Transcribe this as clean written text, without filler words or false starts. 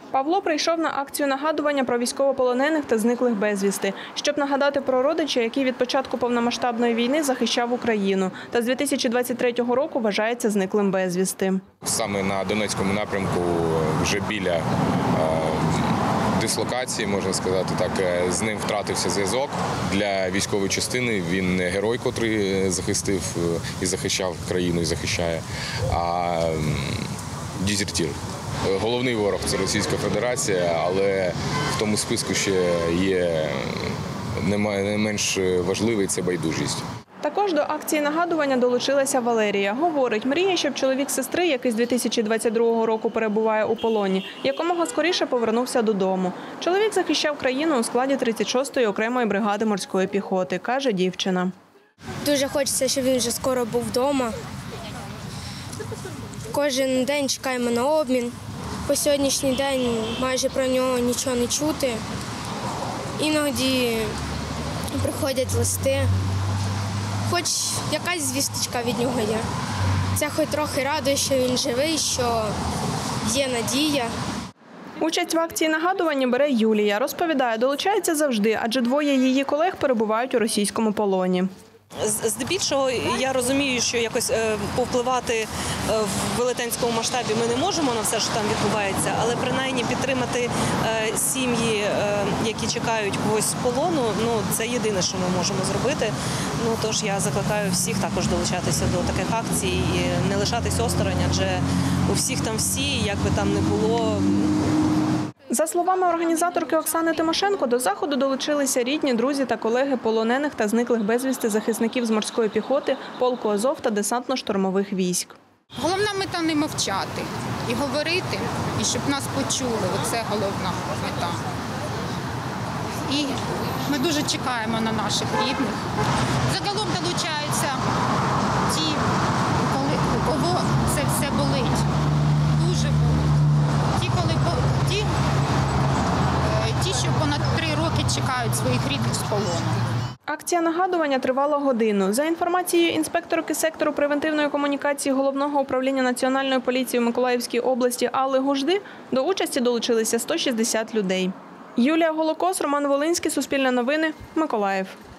Павло прийшов на акцію нагадування про військовополонених та зниклих безвісти, щоб нагадати про родича, який від початку повномасштабної війни захищав Україну та з 2023 року вважається зниклим безвісти. Саме на Донецькому напрямку, вже біля дислокації, можна сказати так, з ним втратився зв'язок. Для військової частини він не герой, котрий захистив і захищав країну, і захищає, а дезертир. Головний ворог – це Російська Федерація, але в тому списку ще є не менш важливий – це байдужість. Також до акції нагадування долучилася Валерія. Говорить, мріє, щоб чоловік сестри, який з 2022 року перебуває у полоні, якомога скоріше повернувся додому. Чоловік захищав країну у складі 36-ї окремої бригади морської піхоти, каже дівчина. Дуже хочеться, щоб він вже скоро був вдома. Кожен день чекаємо на обмін. По сьогоднішній день майже про нього нічого не чути. Іноді приходять листи. Хоч якась звісточка від нього є. Це хоч трохи радує, що він живий, що є надія. Участь в акції нагадування бере Юлія. Розповідає, долучається завжди, адже двоє її колег перебувають у російському полоні. Здебільшого я розумію, що якось повпливати в велетенському масштабі ми не можемо на все, що там відбувається, але принаймні підтримати сім'ї, які чекають когось з полону, це єдине, що ми можемо зробити. Тож я закликаю всіх також долучатися до таких акцій і не лишатись осторонь, адже у всіх там всі, як би там не було. За словами організаторки Оксани Тимошенко, до заходу долучилися рідні, друзі та колеги полонених та зниклих безвісти захисників з морської піхоти, полку Азов та десантно-штурмових військ. Головна мета – не мовчати і говорити, і щоб нас почули. Оце головна мета. І ми дуже чекаємо на наших рідних. Загалом долучаються ті, у кого це все болить. Дуже болить. Ті, що понад 3 роки чекають своїх рідних з полону. Акція нагадування тривала годину. За інформацією інспекторки сектору превентивної комунікації Головного управління Національної поліції в Миколаївській області Алли Гужди, до участі долучилися 160 людей. Юлія Голокос, Роман Волинський, Суспільне новини, Миколаїв.